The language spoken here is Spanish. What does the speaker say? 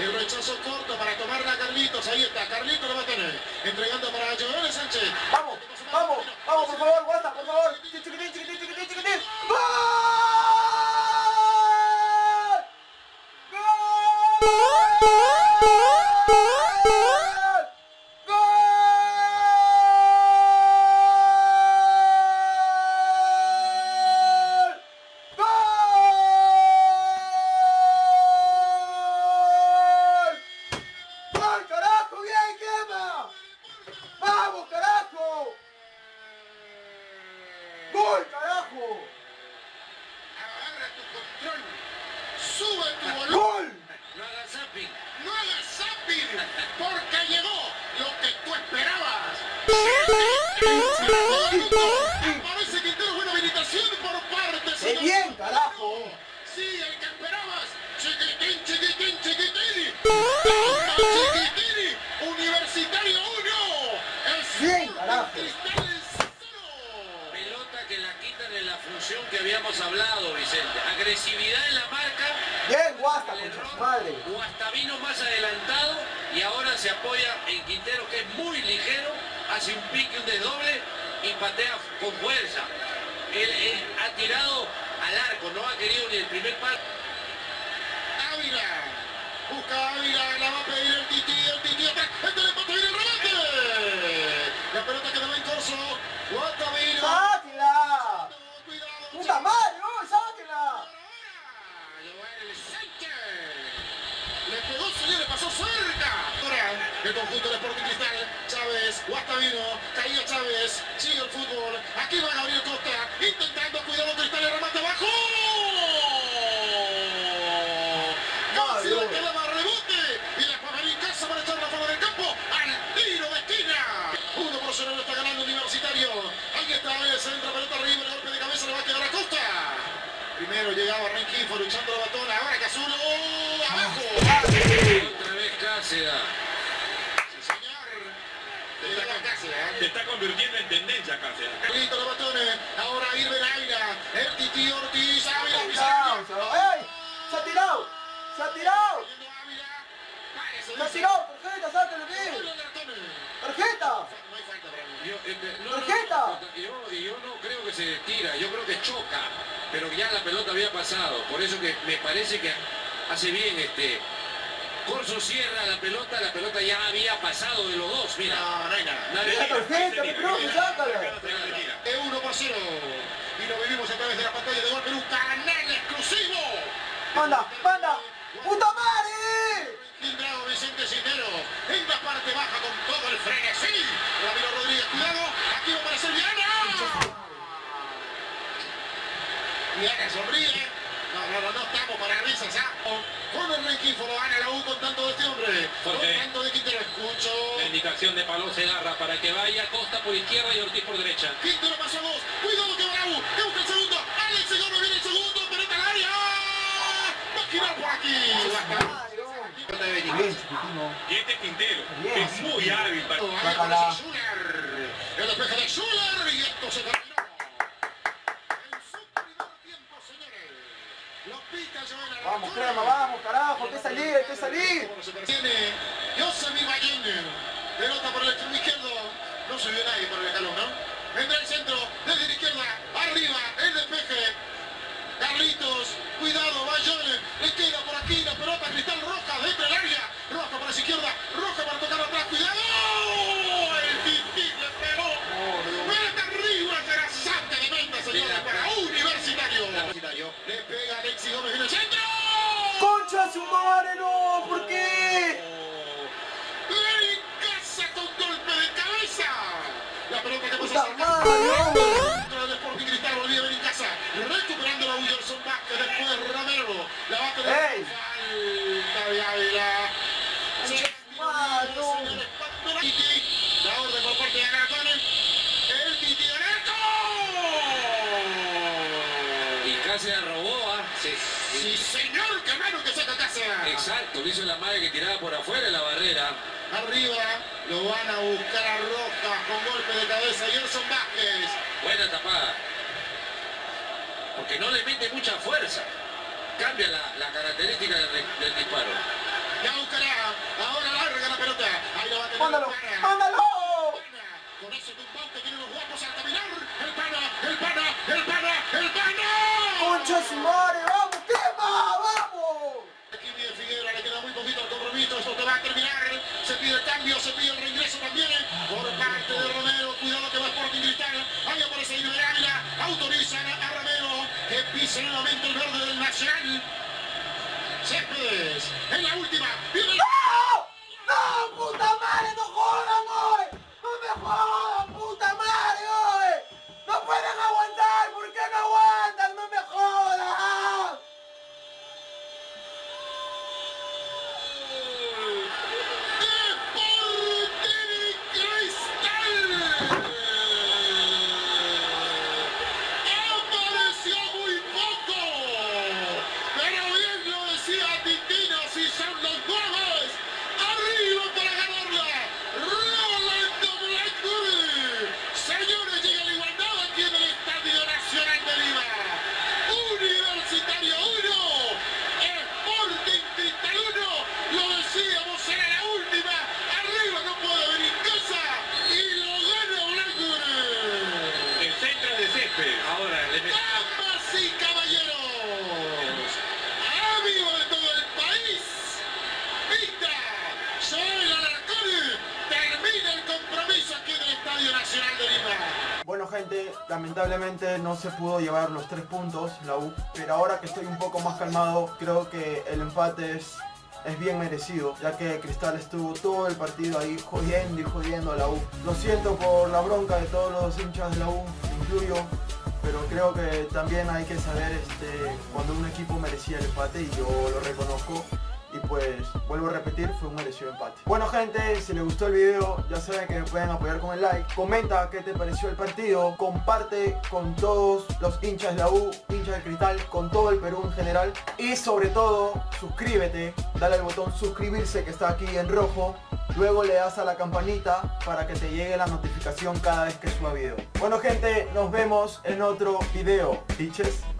El rechazo corto para tomarla a Carlitos. Ahí está, Carlitos lo va a tener. Entregando para Joel Sánchez. Vamos, vamos, vamos, por favor, Guasta, por favor. Chiquitín, chiquitín, chiquitín, chiquitín. ¡Gol! ¡Gol, carajo! Agarra tu control. Sube tu volumen. ¡Gol! No hagas zapping. No hagas zapping. Porque llegó lo que tú esperabas. Aparece Quintero. Buena habilitación por parte. ¡Qué bien, carajo! Sí, el que esperabas. Chiquitín, chiquitín, chiquitín. Chiquitín. Universitario 1. Bien, carajo. Pelota que la quitan en la función que habíamos hablado, Vicente. Agresividad en la marca. Bien, Guasta, con su madre. Guastavino más adelantado y ahora se apoya en Quintero, que es muy ligero, hace un pique, un desdoble y patea con fuerza. Él ha tirado al arco, no ha querido ni el primer palo. Ávila. Busca Ávila, la va a pedir el Titi atrás. Este le empate, viene el remate. La pelota que va en corso. Guastavino. ¡Sáquenla! Cuidado. ¡Puta madre! ¡Oh, sáquenla! Le pegó, señor, le pasó cerca. Ahora, el conjunto del Sporting Cristal. Chávez, Guastavino, caía Chávez. Sigue el fútbol. Aquí va Gabriel Costa. Intentando, cuidado, Cristal, el remate abajo. Casi la quedaba rebote. Y la juega en casa para echarla fuera del campo. Al tiro de esquina. 1-0 lo está ganando Universitario. Ahí está, el centro, pelota arriba, el golpe de cabeza le va a quedar a Costa. Primero llegaba Renquifo luchando la batona, ahora Casulo, abajo. Otra vez Cáceres. Sí, señor. Se está convirtiendo en tendencia, Cáceres. Listo los batones, ahora Irving Ávila, el Titi Ortiz, Ávila, ¡Ey! ¡Se ha tirado! ¡Se ha tirado! ¡Se ha tirado! ¡Tarjeta, sáquenlo bien! ¡Tarjeta! ¿Tarjeta? Yo no creo que se tira, yo creo que choca, pero ya la pelota había pasado, por eso que me parece que hace bien Corso cierra la pelota ya había pasado de los dos, mira. No, no hay nada. ¡La tarjeta, mi profe, sácala! 1-0. Y lo vivimos a través de la pantalla de Gol Perú, canal exclusivo. ¡Manda, manda! ¡Puta madre! Timbrado Vicente Cisneros en la parte baja con todo el frenesí. Ramiro Rodríguez, cuidado, aquí va a aparecer Diana. Diana sonríe. No estamos para risas, ¿ah? Con el Renquifo lo gana la U con tanto de este hombre. Con tanto de Quintero, escucho. La indicación de Paló Segarra para que vaya Costa por izquierda y Ortiz por derecha. Quintero pasó a 2. Cuidado que va la U. Que busca el segundo. Alex Gómez viene el segundo. Pelota al área. Va a girar por aquí. Y este Quintero es muy hábil para... Ahí Schuller. El despeje de Schuller. Y esto se terminó. En su primer tiempo, señores. Lo pita Joel. Vamos, crema, vamos, carajo, hay que salir, hay que salir. Tiene Yosemir Bayern. Pelota por el extremo izquierdo. No se vio nadie por el escalón, ¿no? Vendrá el centro. Desde la izquierda. Arriba. El despeje. Carlitos. Cuidado, Bayern. Le queda por aquí la pelota. Cristal roja dentro del área. Roja para la izquierda. Roja para tocar atrás. Cuidado. El Titi le pegó. Pelota arriba. Será santa de menta, señores. Para Universitario. Le pega Alexis Gómez. Viene el centro. ¡Concha su madre, no! ¿Por qué? En casa con golpe de cabeza. La pelota que pasa ¡Puta madre, no! dentro del Sporting Cristal. Volvía a venir en casa. Recuperando la Wilson Vázquez. Después Romero. La bate de ¡Ey! falta de Ávila. ¡Mano! La orden por parte de Agartones. El Titi Donato. Y Cáceres robó, Sí, señor, qué mano que saca Cáceres. exacto, le hizo la madre que tiraba por afuera en la barrera. Arriba lo van a buscar a Rojas con golpe de cabeza. Gerson Vázquez. Buena tapada. Porque no le mete mucha fuerza. Cambia la característica del disparo. Ya busca mándalo, mándalo. Con ese tumbao que tiene los guapos al caminar. El pana. Concha su madre, vamos, quema, vamos. Aquí viene Figueroa, le queda muy poquito al compromiso, esto te va a terminar. Se pide el cambio, se pide el reingreso también por parte de Romero. Cuidado que va Sporting Cristal. Ahí aparece Iber Ávila. Autorizan a Romero que pise nuevamente el verde del Nacional. Céspedes en la última. ¡No, puta madre, no jodan hoy! ¡No me jodan, puta madre hoy! ¡No pueden aguantar! ¿Por qué no aguantan? ¡No me jodan! Sporting Cristal. Apareció muy poco, pero bien lo decía Titino, si son los nuevos. Arriba para ganarla. Rolando Blackburn. Señores, llega la igualdad aquí en el Estadio Nacional de Lima. Universitario 1, Sporting Cristal 1. Lo decíamos, era la última. Arriba no puede haber en casa. Y lo gana Blackburn. El centro es de Céspedes. Ahora le mete. Damas y caballeros, amigos de todo el país, Vista, Joel Alarcón, termina el compromiso aquí en el Estadio Nacional de Lima. Bueno gente, lamentablemente no se pudo llevar los 3 puntos la U, pero ahora que estoy un poco más calmado, creo que el empate es bien merecido, ya que Cristal estuvo todo el partido ahí jodiendo a la U. Lo siento por la bronca de todos los hinchas de la U, me incluyo, pero creo que también hay que saber cuando un equipo merecía el empate y yo lo reconozco. Y pues, vuelvo a repetir, fue un merecido empate. Bueno gente, si les gustó el video, ya saben que me pueden apoyar con el like. Comenta qué te pareció el partido. Comparte con todos los hinchas de la U, hinchas de Cristal, con todo el Perú en general. Y sobre todo, suscríbete. Dale al botón suscribirse que está aquí en rojo. Luego le das a la campanita para que te llegue la notificación cada vez que suba video. Bueno gente, nos vemos en otro video. Bitches.